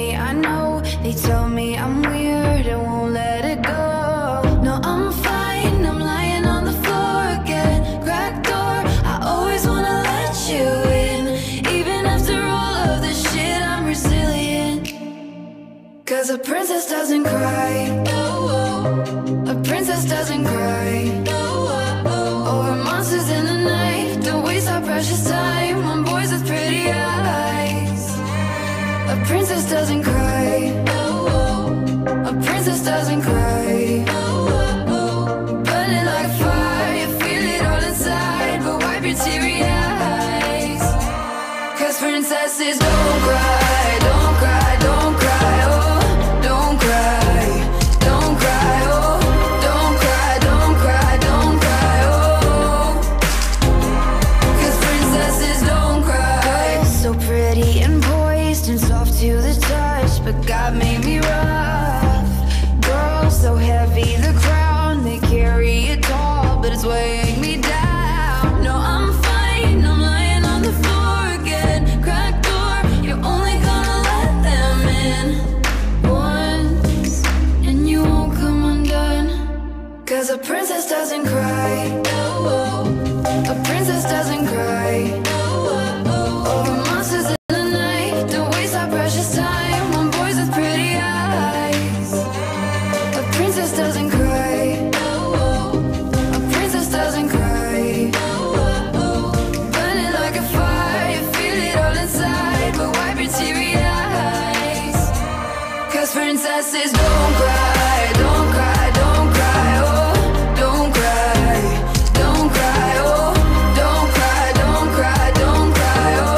me, I know. They tell me I'm weird, I won't let it go. No, I'm fine, I'm lying on the floor again. Cracked door, I always wanna let you in. Even after all of this shit, I'm resilient. Cause a princess doesn't cry. A princess doesn't cry. Over monsters in the night, don't waste our precious time on boys with pretty eyes. A princess doesn't cry. A princess doesn't cry. Burning like fire, you feel it all inside, but wipe your teary eyes. Cause princesses don't cry, don't cry, don't cry, oh. Don't cry, don't cry, oh. Don't cry, don't cry, don't cry, oh. Cause princesses don't cry. So pretty and poised and soft to the touch, but God made me rough. Girls so heavy, the crown they carry it tall, but it's weighing me down. No, I'm fine, I'm lying on the floor again. Cracked door, you're only gonna let them in once, and you won't come undone. Cause a princess doesn't cry. A princess doesn't cry. Over monsters in the night, don't waste our precious time on boys with pretty eyes. A princess doesn't cry. A princess doesn't cry. Burning like a fire, you feel it all inside, but wipe your teary eyes. Cause princesses don't cry, don't cry, don't cry, oh. Don't cry, don't cry, oh. Don't cry, don't cry, don't cry, oh.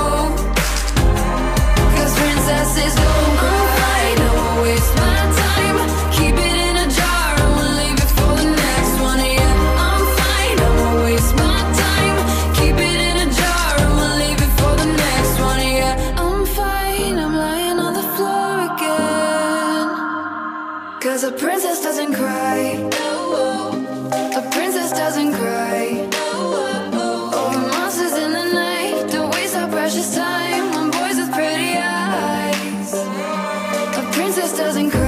Cause princesses don't cry, don't waste my time. Keep it in a jar, I'ma leave it for the next one, yeah. I'm fine, I'ma waste my time. Keep it in a jar, I'ma leave it for the next one, yeah. I'm fine, I'm lying on the floor again. Cause a princess doesn't cry. A princess doesn't cry. Over monsters in the night, don't waste our precious time on boys with pretty eyes. A princess doesn't cry.